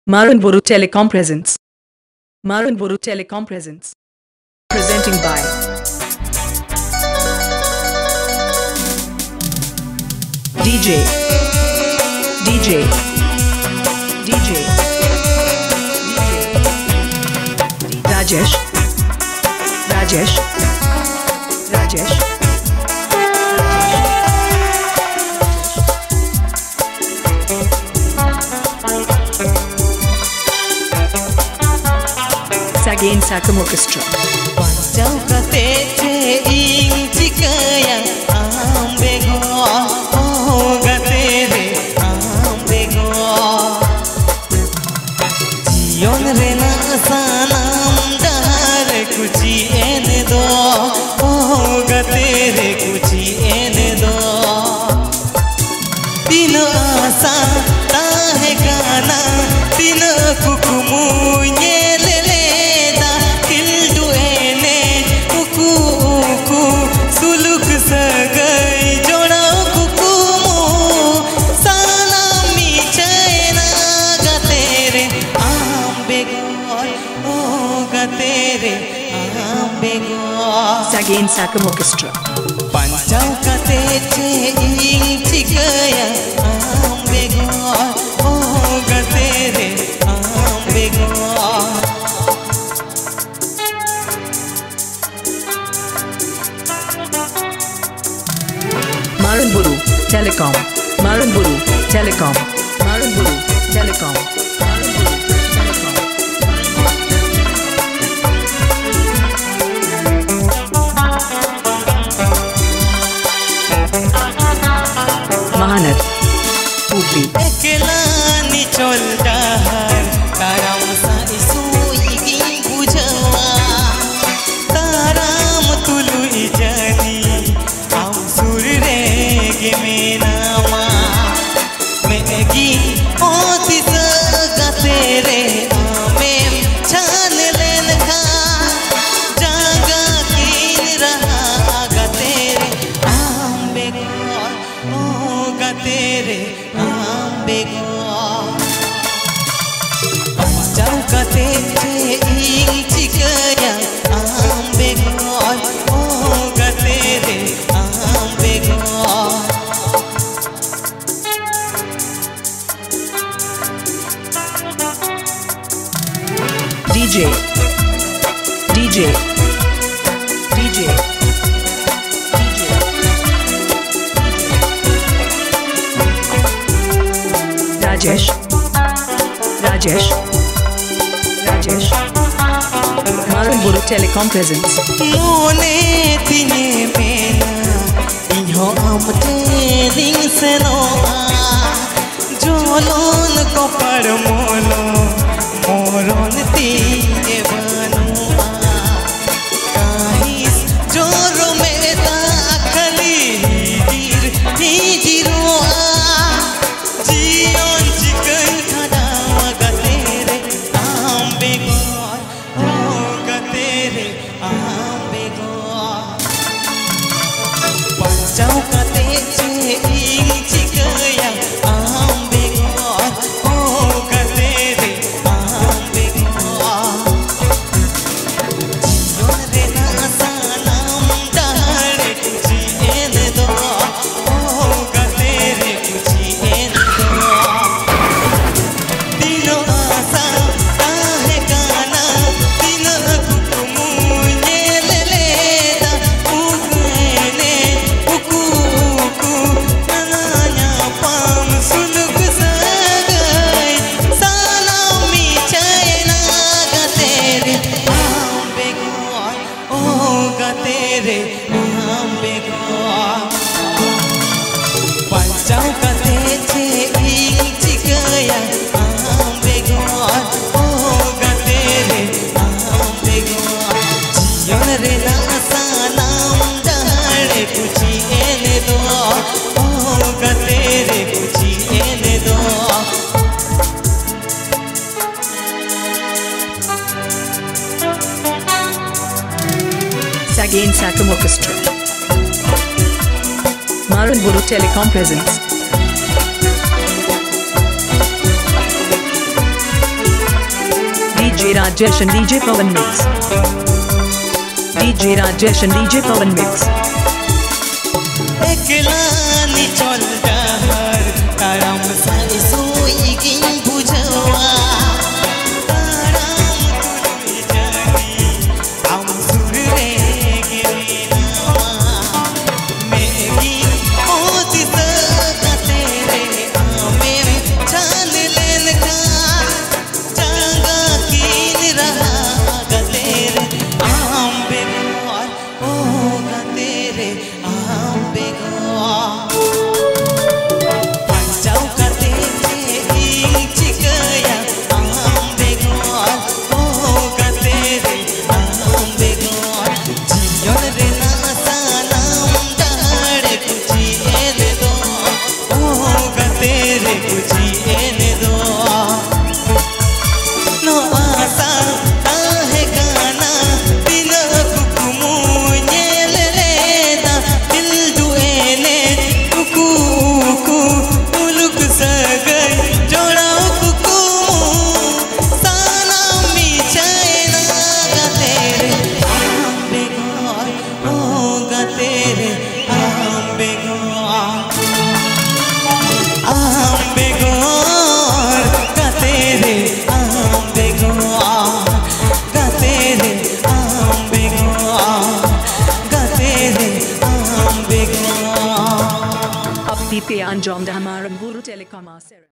Marunburu Telecom presents. Marunburu Telecom presents. Presenting by DJ DJ DJ Rajesh Rajesh Rajesh Again Sakam Orchestra. Again Sakam Orchestra. Panjau kate che ing chikaya ambego oh gatere ambego Marunburu Telecom. Marunburu Telecom. Marunburu Telecom. Mahanat Upri Ekela ni cholda har taram sa isui ging bujawa taram tulu ijani am surre ge menama megi oti saga tere amem chan len kha jaga kin raha ga tere ambe tere ambego panjau kate che ing chikaya ambego oh gatere ambego DJ DJ DJ Rajesh Rajesh Rajesh Marunburu Telecom presents. Mone tine mena iho amte ring senoa jolon kopar molo moron tine banua kahis joro meta khali dir hijiroa Again Sakam Orchestra. Marunburu Telecom presents. DJ Rajesh and DJ Pawan Mix. DJ Rajesh and DJ Pawan Mix. एकलानी चल डहर ताराम साई सोई गिन बुझवा ताराम तुरमी जानी हम सुर रे गिरवा Maggi ओती सका तेरे आमें जान लेन का जागा कीन रहा गा तेरे आम बेगवार होगा तेरे आम बेगवार पंचाव का तेरे चिकया आम बेगवार होगा तेरे आम बेगवार जीवन रे नासा नाम डहर कुछ एने दो होगा तेरे कुछ एने दो नो आसा ताहे गाना बिना कुकुमु न्येल लेदा दिल दुएने कुकु उलुक सगई जोड़ाओ कुकुमु साना मी चाइना गा तेरे आम बेगवार होगा तेरे आम बेगवार गा तेरे आम बेगवार गा तेरे आम बेगवार गा तेरे आम बेगवार Up the Anjom da Hamaram Guru Telecom Asera.